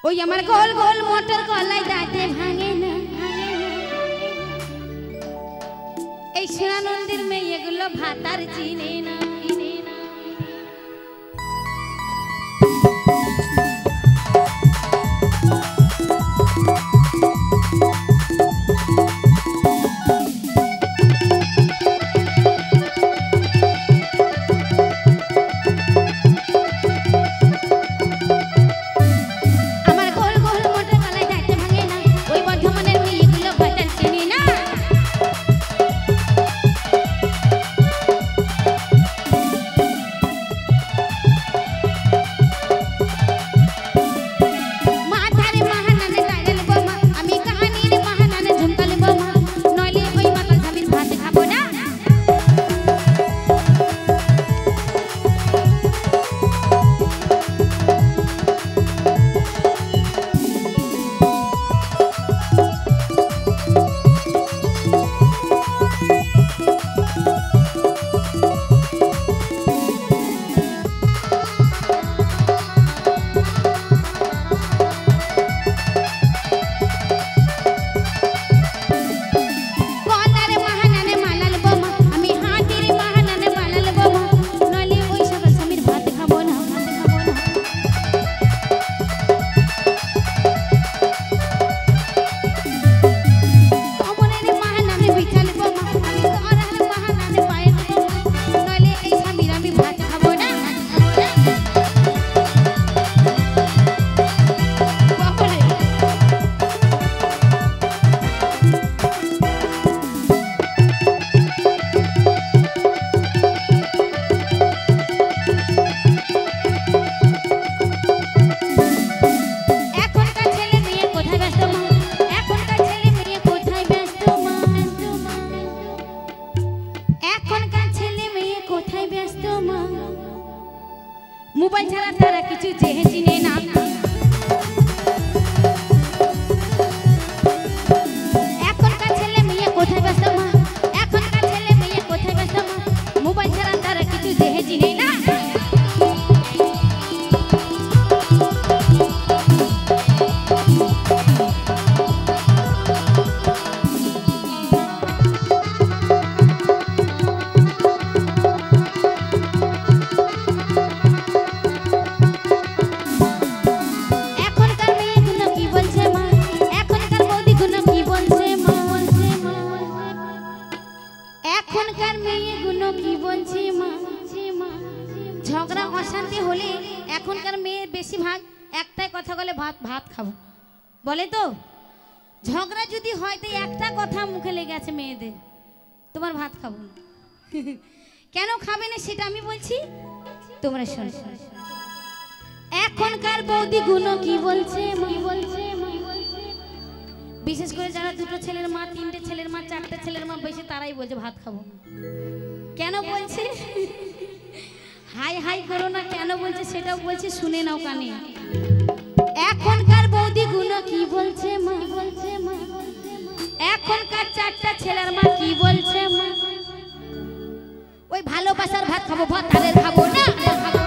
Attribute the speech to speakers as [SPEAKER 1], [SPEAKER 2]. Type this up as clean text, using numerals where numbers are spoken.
[SPEAKER 1] ওই আমার গোল গোল মোটর গলায় দাঁতে ভাঙে না এই শিরানন্দির মেয়েগুলো ভাতার চিনে না মোবাইল ছাড়া তারা কিছু চিনে না এখনকার ছেলে মেয়ে কোথায় ব্যস্ত মা এখনকার ছেলে মেয়ে কোথায় ব্যস্ত মা মোবাইল ছাড়া তারা কিছু চিনে না ঝগড়া অশান্তি হলে এখনকার মেয়ে বেশিরভাগ একটাই কথা বলে ভাত খাবো বলে তো ঝগড়া যদি হয় তো একটা কথা মুখে লেগে আছে মেয়েদের তোমার ভাত খাবো না কেন খাবে না সেটা আমি বলছি তোমরা শোনো এখনকার বৌদি গুলো কি বলছে বিশেষ করে যারা দুটো ছেলের মা তিনটে ছেলের মা চারটে ছেলের মা বেশি তারাই বলছে ভাত খাবো কেন বলছে হাই হাই করো না কেন বলছে সেটাও বলছে শুনে নাও কানে এখনকার বৌদি গুলো কি বলছে মা এখনকার চারটা ছেলের মা কি বলছে মা ওই ভালোবাসার ভাত খাবো ভাত তাদের খাবো না